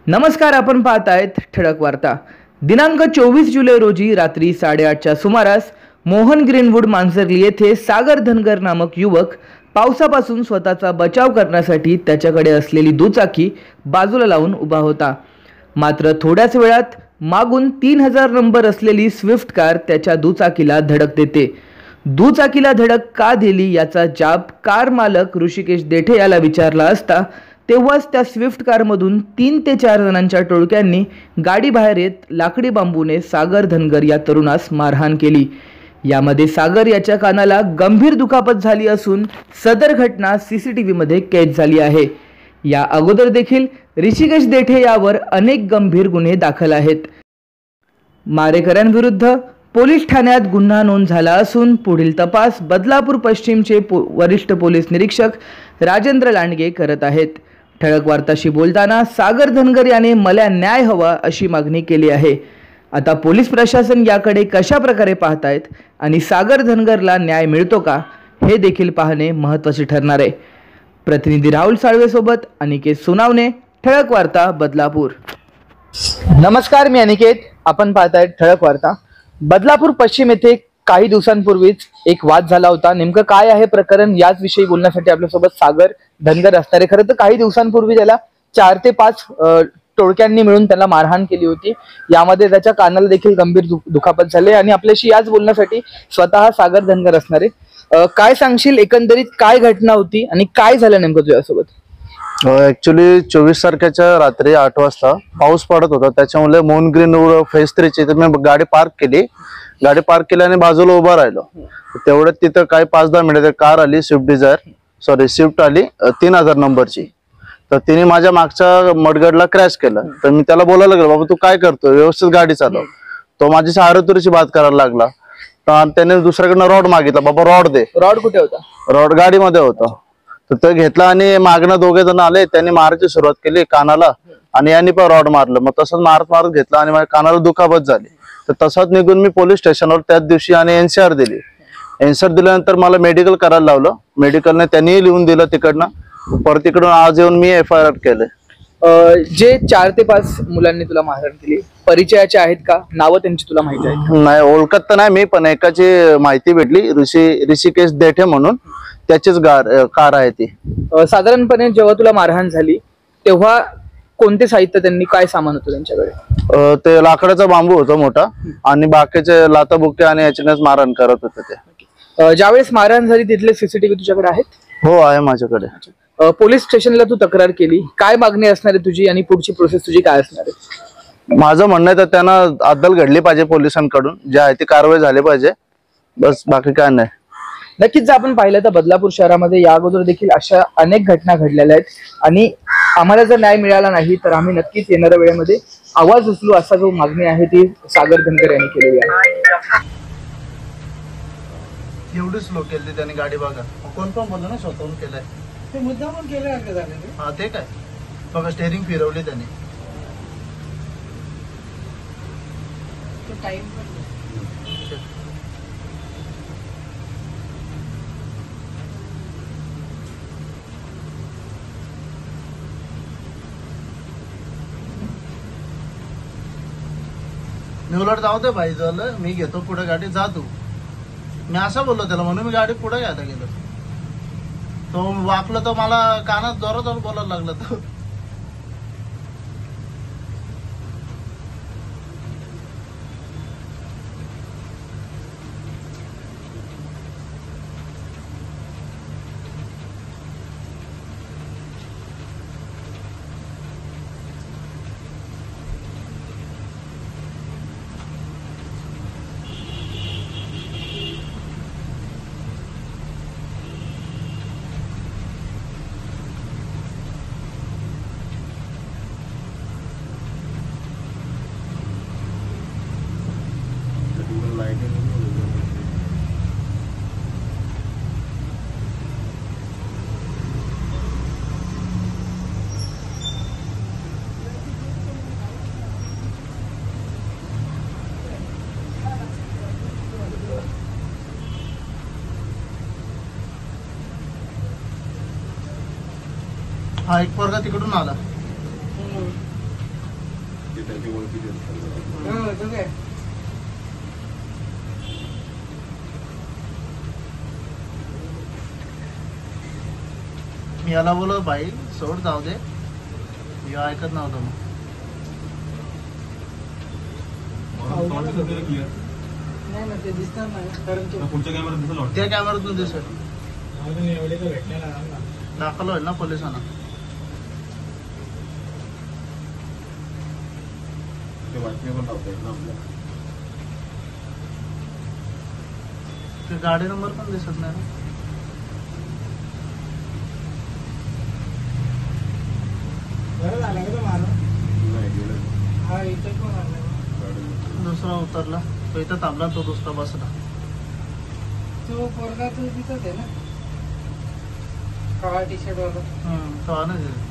नमस्कार, आपण पाहतायत ठळक वार्ता। दिनांक 24 जुलै रोजी रात्री 8:30च्या सुमारास मोहन ग्रीनवुड मांजरली येथे सागर धनगर नामक युवक पावसापासून स्वतःचा बचाव करण्यासाठी त्याच्याकडे असलेली दुचाकी बाजूला लावून उभा होता। मात्र थोड्याच वेळात मागून 3000 नंबर असलेली स्विफ्ट कार त्याच्या दुचाकीला धडक देते। दुचाकीला धडक का दिली याचा जाब कार मालक ऋषिकेश देठे याला विचारला असता तेव्हाच त्या स्विफ्ट कारमधून 3 ते 4 जणांच्या टोळक्यांनी गाडी बाहेर येत लाकडी बांबूने सागर धनगर या तरुणास मारहाण केली। यामध्ये सागर याच्या कानाला गंभीर दुखापत झाली असून सदर घटना सीसीटीव्ही मध्ये कैद झाली आहे। या अगोदर देखील ऋषिकेश देठे यावर अनेक गंभीर गुन्हे दाखल आहेत। मारेकऱ्यांविरुद्ध पोलीस ठाण्यात गुन्हा नोंद झाला असून पुढील तपास बदलापूर पश्चिमचे वरिष्ठ पोलीस निरीक्षक राजेंद्र लांडगे करत आहेत। ठळक वार्ताशी बोलताना सागर धनगर याने मला न्याय हवा अशी मागणी केली आहे। आता पोलीस प्रशासन याकडे कशा प्रकारे पाहतायत आणि सागर धनगरला न्याय मिळतो का हे देखील पाहणे महत्त्वाचे ठरणार आहे। प्रतिनिधी राहुल साळवे सोबत अनिकेत सोनावणे, ठळक वार्ता बदलापूर। नमस्कार, मी अनिकेत, आपण पाहतायत ठळक वार्ता। बदलापूर पश्चिम येथे काही दिवसांपूर्वीच एक वाद झाला होता। नेमकं काय आहे प्रकरण याच विषयी बोलण्यासाठी आपल्यासोबत सागर धनगर असणार आहे। खरं तर काही दिवसांपूर्वी त्याला 4 ते 5 टोळक्यांनी मिळून त्याला मारहाण केली होती। यामध्ये त्याच्या कानाला देखील गंभीर दुखापत झाली आणि आपल्याशी याच बोलण्यासाठी स्वतः सागर धनगर असणार आहे। काय सांगशील, एकंदरीत काय घटना होती आणि काय झालं नेमकं तुझ्यासोबत? ऍक्च्युली 24 तारखेच्या रात्री 8 वाजता पाऊस पडत होता, त्याच्यामुळे मोहन ग्रीनवुड फेज 3 ची मी गाडी पार्क केली। गाडी पार्क केल्याने बाजूला उभा राहिलो। तेवढ्यात तिथं काही 5-10 मिनिटात कार आली, स्विफ्ट आली 3000 नंबरची। तर तिने माझ्या मागच्या मडगडला क्रॅश केलं। तर मी त्याला बोलायला लागलो, बाबा तू काय करतोय, व्यवस्थित गाडी चालव। तो माझ्याशी आरतुरीची बात करायला लागला। तर त्याने दुसऱ्याकडनं रॉड मागितला, बाबा रॉड दे। रॉड कुठे होता? रॉड गाडीमध्ये होता। तर ते घेतला आणि मागणं 2 जण आले, त्यांनी मारायची सुरुवात केली कानाला आणि यांनी पण रॉड मारलं। मग तसंच मारत घेतला आणि माझ्या कानाला दुखापत झाली। तर तसंच निघून मी पोलीस स्टेशनवर त्याच दिवशी आणि एनसीआर दिली। एनसीआर दिल्यानंतर मला मेडिकल करायला लावलं। मेडिकलने त्यांनी लिहून दिलं तिकडनं। परत तिकडून आज येऊन मी FIR केलंय। जे 4 ते 5 मुलांनी तुला मारहाण केली, परिचयाचे आहेत का? नावं त्यांची तुला माहिती आहेत? नाही, ओळखत तर नाही मी, पण एकाची माहिती भेटली, ऋषिकेश देठे म्हणून, त्याचीच कार आहे ती। साधारणपणे जेव्हा तुला मारहाण झाली तेव्हा कोणते साहित्य, त्यांनी काय सामान होतं त्यांच्याकडे? ते लाकडाचा बांबू होता मोठा आणि बाकीचे लाताबुक्के आणि याच्यानेच मारहाण करत होते ते। ज्यावेळेस मारहाण झाली तिथले सीसीटीव्ही तुझ्याकडे आहेत? हो, आहे माझ्याकडे। पोलीस स्टेशनला तू तक्रार केली, काय मागणी असणार आहे तुझी आणि पुढची प्रोसेस तुझी काय असणार आहे? माझं म्हणणं आहे तर त्यांना अद्दल घडली पाहिजे पोलिसांकडून, जे आहे ती कारवाई झाली पाहिजे, बस, बाकी काय नाही। नक्कीच जर आपण पाहिलं तर बदलापूर शहरामध्ये या अगोदर देखील अशा अनेक घटना घडलेल्या आहेत आणि आम्हाला जर न्याय मिळाला नाही तर आम्ही नक्कीच येणाऱ्या वेळेमध्ये आवाज उचलू, असा जो मागणी आहे ती सागर धनगर यांनी केलेली आहे। एवढी स्लो केली त्यांनी गाडी, बघा कोण पण बोललो ना स्वतःहून केलंय ते, मुद्दा पण केलंय। हा, ते काय बघा, स्टेअरिंग फिरवली त्यांनी। मी उलट जाऊ दे भाई, झालं मी घेतो पुढे गाडी, जा तू। मी असं बोललो त्याला, म्हणून मी गाडी पुढे घ्यायला गेलो। तो वाकलं तर मला कानात जोरात बोलायला लागला तो। हा, एक पोरगा तिकडून आला। त्याची ओळखी देतात. मी याला बोललो बाई सोड जाऊ दे, हे ऐकत नव्हतं मग. क्लिअर पुढच्या कॅमेऱ्यात दिसेल वाटतं. त्या कॅमेऱ्यातून दिसेल, दाखल होईल ना पोलिसांना. ते बातमी पण लावता येईल ना आपल्याला. ते गाडी नंबर पण दिसत नाही ना. नाही गेलं. दुसरा उतरला तो इथं थांबला, तो दुसरा बसला. तो पोरगा तो दिसत आहे ना, काळा टी शर्ट वाला. तो हा ना